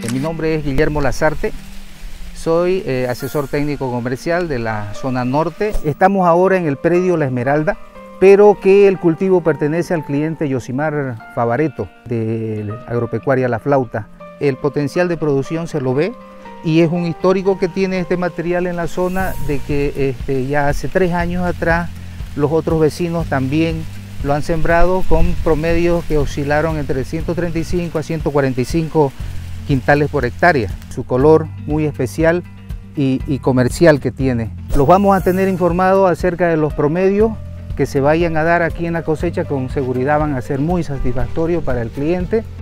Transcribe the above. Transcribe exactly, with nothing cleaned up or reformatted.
Mi nombre es Guillermo Lazarte, soy eh, asesor técnico comercial de la zona norte. Estamos ahora en el predio La Esmeralda, pero que el cultivo pertenece al cliente Yosimar Favaretto de Agropecuaria La Flauta. El potencial de producción se lo ve y es un histórico que tiene este material en la zona de que este, ya hace tres años atrás los otros vecinos también lo han sembrado con promedios que oscilaron entre ciento treinta y cinco a ciento cuarenta y cinco quintales por hectárea. Su color muy especial y, y comercial que tiene. Los vamos a tener informados acerca de los promedios que se vayan a dar aquí en la cosecha. Con seguridad van a ser muy satisfactorios para el cliente.